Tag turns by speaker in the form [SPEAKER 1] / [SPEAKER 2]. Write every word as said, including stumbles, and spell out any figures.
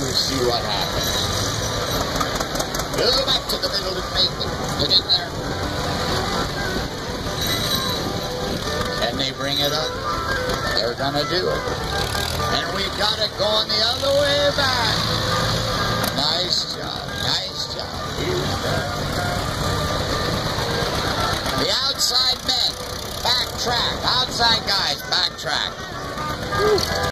[SPEAKER 1] We'll see what happens. We'll go back to the middle and make it. Get in there. Can they bring it up? They're gonna do it. And we got it going the other way back. Nice job. Nice job. Here's that. The outside men, backtrack. Outside guys, backtrack. Woo.